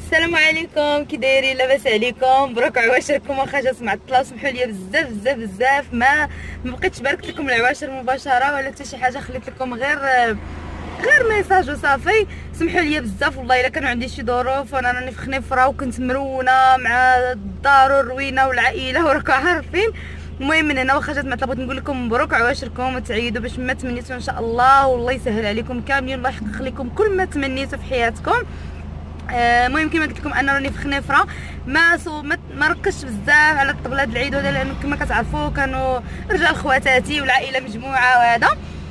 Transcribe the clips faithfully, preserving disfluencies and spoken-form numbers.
السلام عليكم، كي دايرين؟ لاباس عليكم؟ مبروك عواشركم. واخا جات مع الطلا سمحوا لي بزاف بزاف بزاف، ما ما بقيتش باركت لكم العواشر مباشره ولا حتى شي حاجه، خليت لكم غير غير ميساج وصافي. سمحوا لي بزاف والله الا كانوا عندي شي ظروف وانا راني في خنيفره وكنت مرونه مع الدار والروينه والعائله وراكم عارفين. المهم من هنا واخا جات مع طلبت نقول لكم مبروك عواشركم وتعيدوا باش ما تمنيتوا ان شاء الله، والله يسهل عليكم كاملين، الله يحقق لكم كل ما تمنيتوا في حياتكم. المهم كما قلت لكم انا راني في خنيفره، ما سو ما ركزتش بزاف على الطبله هاد العيد هذا، لانه كما كتعرفوا كانوا رجال خواتاتي والعائله مجموعه وهذا.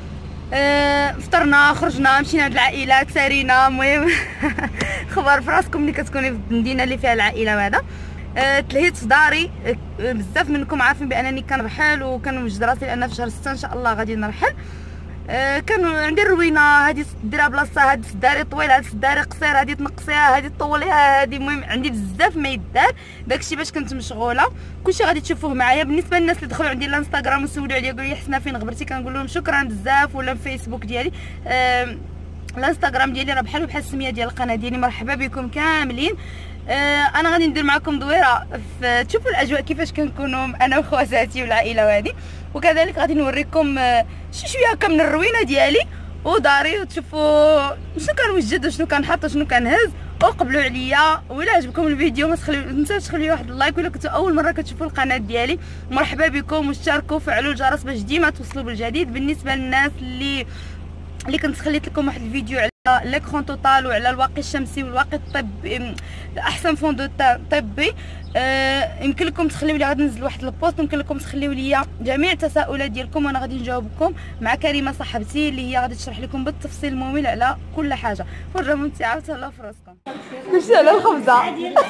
أه فطرنا خرجنا مشينا عند العائلات سارينا. المهم خبر في راسكم ملي كتكوني في المدينه اللي فيها العائله وهذا. أه تلهيت في داري. أه بزاف منكم عارفين بانني كنرحل وكنوجد راسي لان في شهر ستة ان شاء الله غادي نرحل. أه كانوا عندي الروينه هذه ديرها بلاصتها، هذه في الداري طويل، هذه في الداري قصير، هذه تنقصيها، هذه طوليها، هذه المهم عندي بزاف ما يدار. داكشي باش كنت مشغوله، كلشي غادي تشوفوه معايا. بالنسبه للناس اللي دخلوا عندي الانستغرام وسولوا عليا قالوا لي حسنا فين غبرتي، كنقول لهم شكرا بزاف. ولا الفيسبوك ديالي أه الانستغرام ديالي راه بحال بحال السميه ديال القناه ديالي. مرحبا بكم كاملين. آه انا غادي ندير معكم دويره تشوفوا الاجواء كيفاش كنكونوا انا وخواتاتي والعائله وهذه، وكذلك غادي نوريكم آه شي شويه هكا من الروينه ديالي وداري، وتشوفوا شنو كنوجد وشنو كنحط وشنو كنهز. وقبلوا عليا، وإلا عجبكم الفيديو ما تنساوش تخليو واحد اللايك، وإلا كنتو اول مره كتشوفوا القناه ديالي مرحبا بكم، واشتركوا وفعلوا الجرس باش ديما توصلوا بالجديد. بالنسبه للناس اللي اللي كنت خليت لكم واحد الفيديو على ليكرون توتال وعلى الواقي الشمسي والواقي الطبي، احسن فوندو طبي، آه يمكن لكم تخليو لي، غادي ننزل واحد البوست، يمكن لكم تخليو لي جميع التساؤلات ديالكم وانا غادي نجاوبكم مع كريمه صاحبتي اللي هي غادي تشرح لكم بالتفصيل الممل على كل حاجه. فرجه ممتعه وتهلاو في راسكم. كلشي على الخبزه.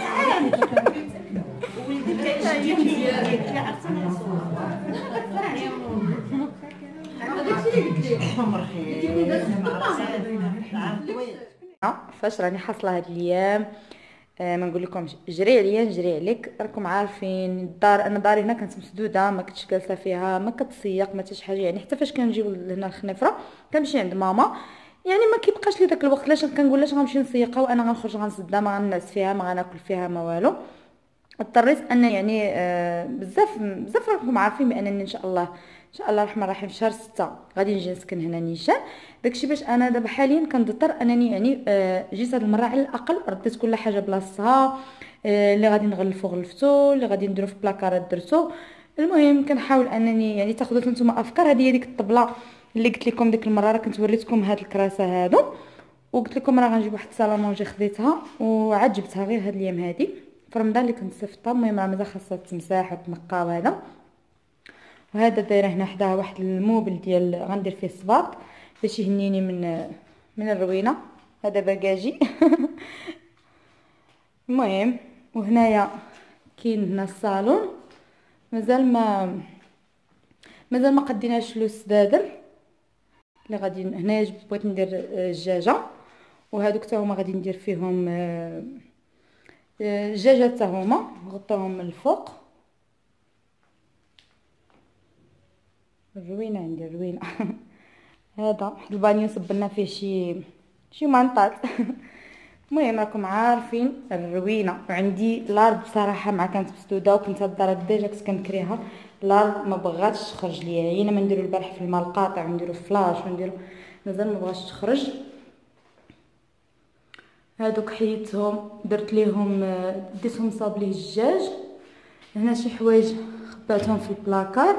فاش راني حاصله هاد الايام، آه ما نقول لكمش جري عليا نجري عليك. راكم عارفين الدار، انا داري هنا كانت مسدوده، ما كنتش جالسه فيها، ما كتسيق ما حتى شي حاجه. يعني حتى فاش كنجيو لهنا الخنيفره كنمشي عند ماما، يعني ما كيبقاش لي داك الوقت لاش كنقول لاش غنمشي نسيقها وانا غنخرج غنسدها، ما غنعس فيها، ما غناكل فيها، ما والو. اضطريت ان يعني آه بزاف بزاف راكم عارفين بانني ان شاء الله ان شاء الله الرحمن الرحيم في شهر ستة غادي نجي نسكن هنا نيشان. داكشي باش انا دابا حاليا كنضطر انني يعني آه جيت هاد المره على الاقل رديت كل حاجه بلاصتها، آه اللي غادي نغلفو غلفتو، اللي غادي نديرو في بلاكارات درتو. المهم كنحاول انني يعني تاخذوا نتوما افكار. هذه هي ديك الطبله اللي قلت لكم ديك المره، راه كنت وريتكم هاد الكراسه هادو وقلت لكم راه غنجيب واحد السالامونجي، خديتها وعاد جبتها غير هاد الايام هادي في رمضان اللي كنت صيفطها. المهم راه مازال خاصها تمسح وتنقى وهذا. وهذا دايره هنا حداها واحد الموبل ديال غندير فيه الصباط باش يهنيني من من الروينه. هذا باكاجي. المهم وهنايا كاين هنا الصالون، مازال ما مازال ما قديناش له السدادر اللي غادي هنايا. بغيت ندير الدجاجه، وهذوك حتى هما غادي ندير فيهم الدجاجه حتى هما نغطيهم من الفوق. الروينه عندي الروينه. هذا واحد البانيو صبنا فيه شي شي منطات. المهم راكم عارفين الروينه. وعندي لارد بصراحه مع كانت مسدوده وكنت هاد الدار ديجا كنت كنكريها، لارد ما بغاتش تخرج ليا. عينا ما نديرو البارح في الماء القاطع ونديرو فلاش ونديرو، مازال ما بغاتش تخرج. هادوك حيدتهم درت ليهم ديتهم صاب ليه الدجاج. هنا شي حوايج خباتهم في البلاكار،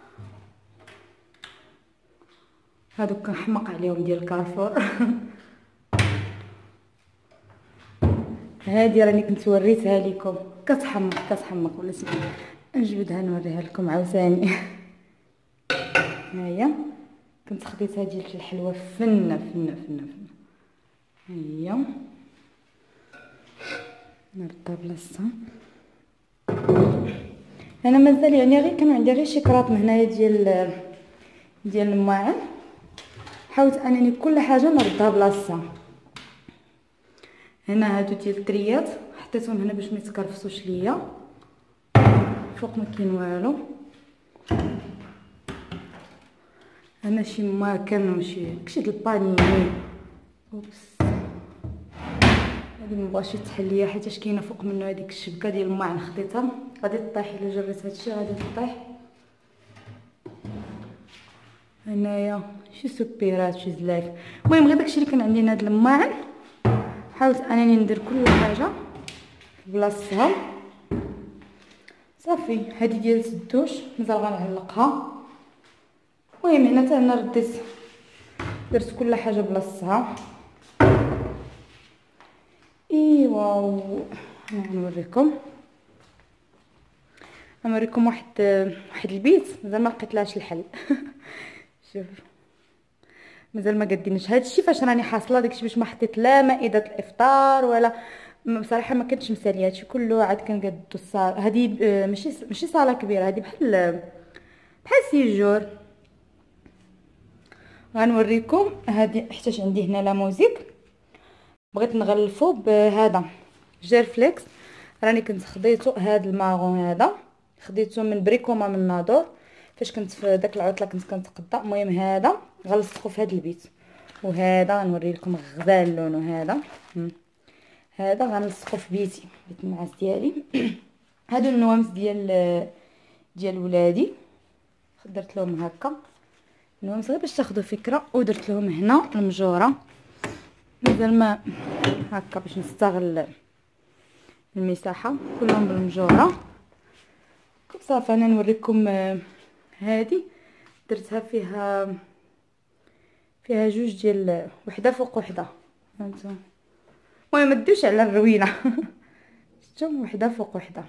هادوك كنحمق عليهم ديال كارفور. هادي راني كنت وريتها لكم كتحمق كتحمق ولا سمح نجبدها نوريها لكم عاوتاني. هاهي كنت خديتها ديال الحلوى فنه فنه فنه فنه. هي نردها بلاصتها. انا مازال يعني غير كانوا عندي غير شي كراط من هنايا ديال ديال الماعن، حاولت انني كل حاجه نردها بلاصتها. هنا هادو ديال التريات حطيتهم هنا باش ما يتكرفسوش ليا، فوق ما كاين والو. هنا شي ماكن وشي كشي د البانيني. اوبس هذه مبغاش يتحل ليا حيتاش كاينه فوق منه هذيك الشبكه ديال الماعن خديتها، غادي طيح الا جريت هادشي غادي طيح. هنايا شي سبيرات شي زلايف، المهم غير داكشي اللي كان عندي هاد الماعن حاولت انني ندير كل حاجه في بلاصتها. صافي هذه ديال الدوش مازال غنعلقها. المهم هنا حتى انا رديت درت كل حاجه بلاصتها. ايوا نوريكم نوريكم واحد واحد البيت مازال ما لقيتلهاش الحل. شوف مازال ما قديناش هادشي فاش راني حاصله داكشي باش ما حطيت لا مائده الافطار ولا بصراحه ما كنتش مساليه هادشي كله عاد كنقادو الصال. هادي ماشي ماشي صاله كبيره، هادي بحال بحال سيجور. غنوريكم هادي حيتاش عندي هنا لا موزيك بغيت نغلفو بهذا جيرفليكس. راني كنت خديتو هاد الماغون هذا خديتو من بريكوما من نادور فاش كنت في داك العطله كنت كنتقضى. المهم هذا غلصقو في هذا البيت، وهذا غنوري لكم غزال لونه. هذا هذا غنلصقو في بيتي بيت النعاس ديالي. هادو النوامس ديال ديال ولادي درت لهم هكا نوامس غير باش تاخذوا فكره، ودرت لهم هنا المجوره مازال ما هكا باش نستغل المساحه كلهم بالمجوره. صافي انا نوريكم هذه درتها فيها فيها جوج ديال وحده فوق وحده هانتوما. المهم ما تدوش على الروينه. شفتوا وحده فوق وحده.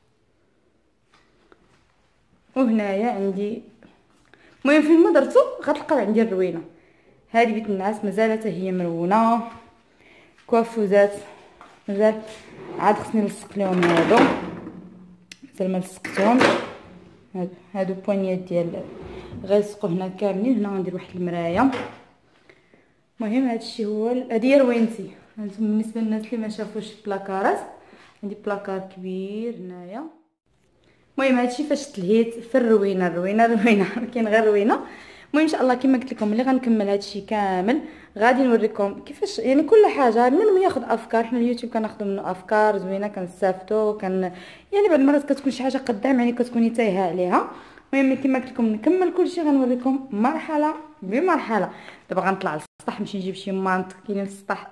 وهنايا عندي المهم فين ما درتو غتلقاو عندي الروينه. هذه بيت النعاس مازال حتى هي مرونه. كوافوزات مازال عاد خصني نلصق لهم هادو مازال ما لصقتهمش. هادو هادو بوانيات ديال غيلصقوا هنا كاملين. هنا غندير واحد المرايه. المهم هادشي هو هادي هي روينتي. هانتوما بالنسبه للناس اللي ما شافوش البلاكارات عندي بلاكار كبير هنايا. المهم هادشي فاش تلهيت في الروينه الروينه الروينه كاين غير روينه. المهم ان شاء الله كما قلت لكم ملي غنكمل هادشي كامل غادي نوريكم كيفاش يعني كل حاجه من ياخذ افكار. حنا اليوتيوب كناخذوا منه افكار زوينه كنستافدوا كان يعني بعض المرات كتكون شي حاجه قدام يعني كتكوني تايهه عليها. المهم كما قلت لكم نكمل كلشي غنوريكم مرحله بمرحله. دابا غنطلع للسطح نمشي نجيب شي مانط كاينين في السطح.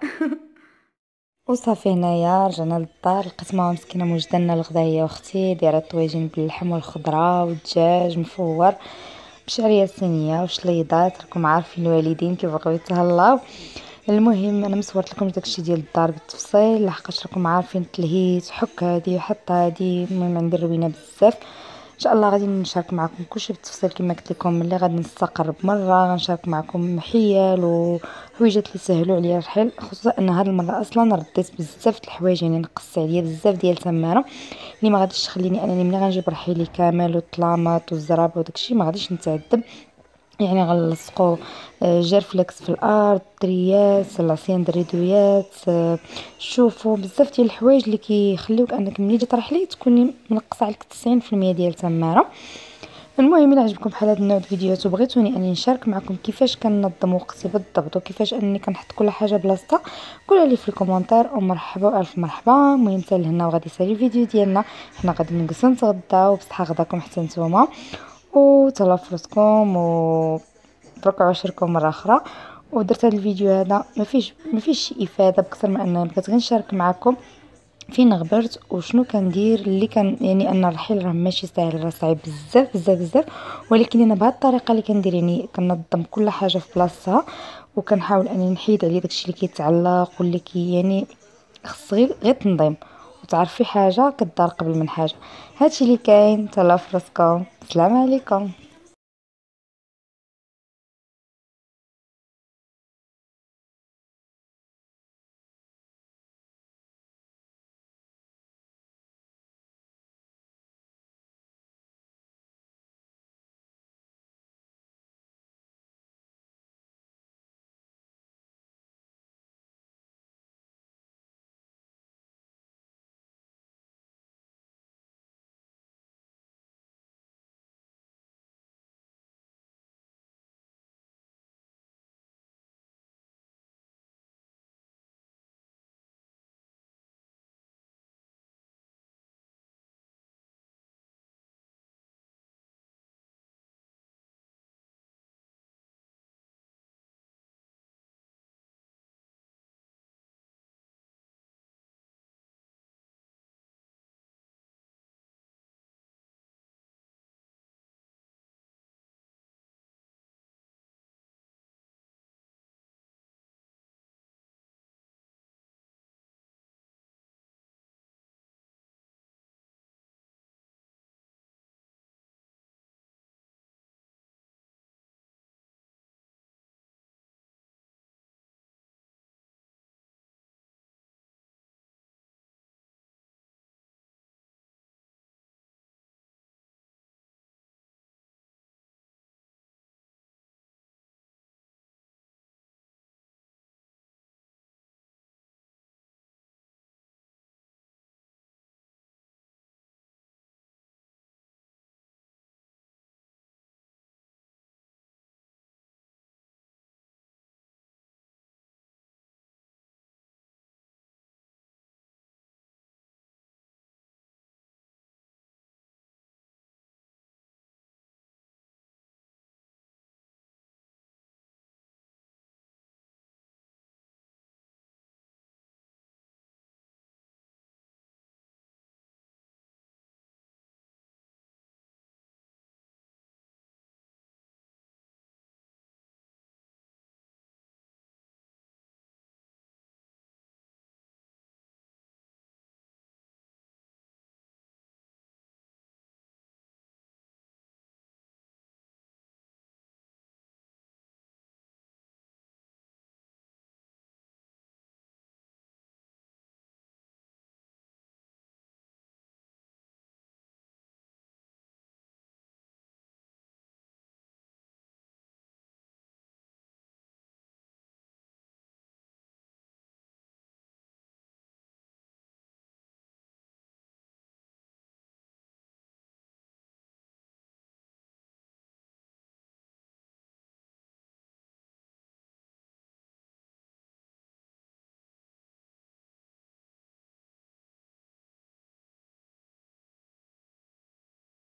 وصافي هنايا رجعنا للدار لقيت ماما مسكينه موجده لنا الغدا هي واختي دايره الطويجين باللحم والخضره والدجاج مفور بشعريه صينيه وشليضات. راكم عارفين الوالدين كيبغيو يتهلاو. المهم انا مصورت لكم داكشي ديال الدار بالتفصيل لحقاش راكم عارفين تلهيت حك هادي وحط هادي. المهم عندي الروينه بزاف. ان شاء الله غادي نشارك معكم كلشي بالتفصيل كما قلت لكم. ملي غادي نستقر بمره غنشارك معكم حيال وحويجات اللي سهلوا عليا الحل، خصوصا ان هاد المره اصلا رديت بزاف د الحوايج يعني نقص عليا بزاف ديال تماره اللي ما غاديش تخليني انني ملي غنجيب رحيلي كامل والطلامات والزرابه وداكشي ما غاديش نتعذب. يعني غنلصقوا جيرفليكس في الارض دريات العصيان دريدويات. شوفوا بزاف ديال الحوايج اللي كيخليوك انك ملي جات رحلي تكوني منقصه عليك تسعين في المية ديال التماره. المهم الا عجبكم بحال هذا النوع د الفيديوهات وبغيتوني اني نشارك معكم كيفاش كننظم وقتي بالضبط وكيفاش اني كنحط كل حاجه بلاصتها قولوا لي في الكومونتير ومرحبا والف مرحبا. المهم حتى لهنا وغادي يسالي الفيديو ديالنا. حنا غادي نجلسوا نتغداو بصحه غداكم حتى نتوما وتهلاو فراسكم وبركوا عشركم مره اخرى. ودرت هذا الفيديو هذا ما فيش ما فيش شي افاده بكثر من انني بغيت غير نشارك معكم فين غبرت وشنو كندير اللي كان يعني ان الرحيل راه ماشي ساهل راه صعيب بزاف بزاف بزاف. ولكن انا بهذه الطريقه اللي كندير يعني كنظم كل حاجه في بلاصتها وكنحاول اني نحيد عليه داكشي اللي كيتعلق واللي كي يعني خص غير غير تنظيم وتعرفي حاجه كدار قبل من حاجه. هادشي اللي كاين. تهلاو فراسكم. السلام عليكم.